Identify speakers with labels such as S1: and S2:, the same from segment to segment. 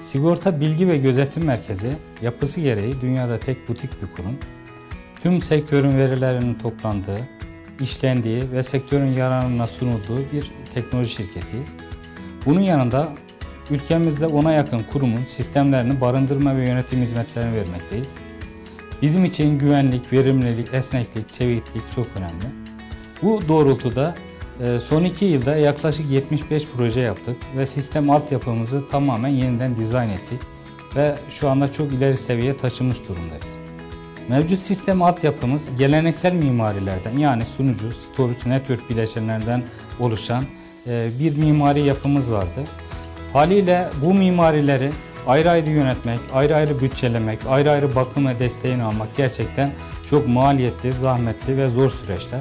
S1: Sigorta Bilgi ve Gözetim Merkezi yapısı gereği dünyada tek butik bir kurum. Tüm sektörün verilerinin toplandığı, işlendiği ve sektörün yararına sunulduğu bir teknoloji şirketiyiz. Bunun yanında ülkemizde 10'a yakın kurumun sistemlerini barındırma ve yönetim hizmetlerini vermekteyiz. Bizim için güvenlik, verimlilik, esneklik, çeviklik çok önemli. Bu doğrultuda son 2 yılda yaklaşık 75 proje yaptık ve sistem altyapımızı tamamen yeniden dizayn ettik ve şu anda çok ileri seviyeye taşımış durumdayız. Mevcut sistem altyapımız geleneksel mimarilerden, yani sunucu, storage, network bileşenlerden oluşan bir mimari yapımız vardı. Haliyle bu mimarileri ayrı ayrı yönetmek, ayrı ayrı bütçelemek, ayrı ayrı bakım ve desteğini almak gerçekten çok maliyetli, zahmetli ve zor süreçler.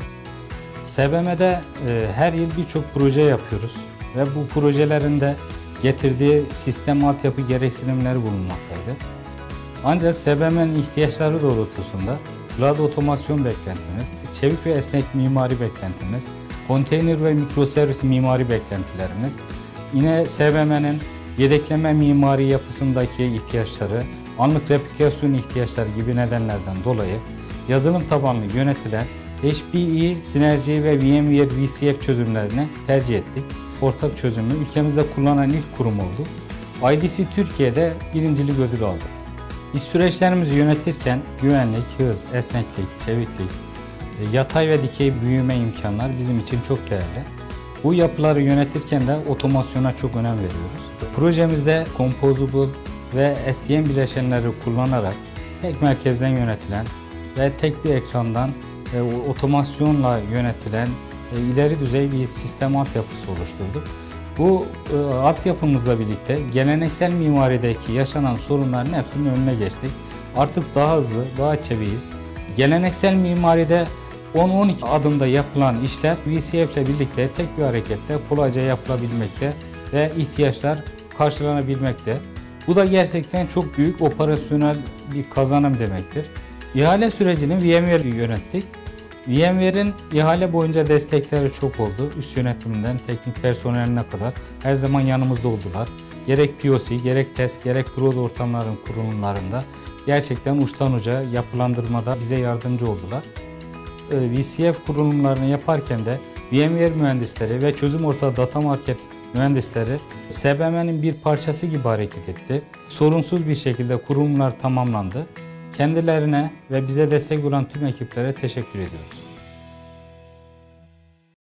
S1: SBM'de her yıl birçok proje yapıyoruz ve bu projelerin de getirdiği sistem altyapı gereksinimleri bulunmaktaydı. Ancak SBM'nin ihtiyaçları doğrultusunda cloud otomasyon beklentimiz, çevik ve esnek mimari beklentimiz, konteyner ve mikroservis mimari beklentilerimiz, yine SBM'nin yedekleme mimari yapısındaki ihtiyaçları, anlık replikasyon ihtiyaçları gibi nedenlerden dolayı yazılım tabanlı yönetilen HPE, Synergy ve VMware VCF çözümlerini tercih ettik. Ortak çözümü ülkemizde kullanan ilk kurum oldu. IDC Türkiye'de birincilik ödülü aldı. Biz süreçlerimizi yönetirken güvenlik, hız, esneklik, çeviklik, yatay ve dikey büyüme imkanlar bizim için çok değerli. Bu yapıları yönetirken de otomasyona çok önem veriyoruz. Projemizde Composable ve SDM bileşenleri kullanarak tek merkezden yönetilen ve tek bir ekrandan otomasyonla yönetilen ileri düzey bir sistem altyapısı oluşturduk. Bu altyapımızla birlikte geleneksel mimarideki yaşanan sorunların hepsinin önüne geçtik. Artık daha hızlı, daha çeviyiz. Geleneksel mimaride 10-12 adımda yapılan işler VCF ile birlikte tek bir harekette kolayca yapılabilmekte ve ihtiyaçlar karşılanabilmekte. Bu da gerçekten çok büyük operasyonel bir kazanım demektir. İhale sürecini VMware yönettik. VMware'in ihale boyunca destekleri çok oldu. Üst yönetiminden teknik personeline kadar her zaman yanımızda oldular. Gerek POC, gerek test, gerek prod ortamların kurulumlarında gerçekten uçtan uca yapılandırmada bize yardımcı oldular. VCF kurulumlarını yaparken de VMware mühendisleri ve çözüm ortağı data market mühendisleri SBM'nin bir parçası gibi hareket etti. Sorunsuz bir şekilde kurulumlar tamamlandı. Kendilerine ve bize destek olan tüm ekiplere teşekkür ediyoruz.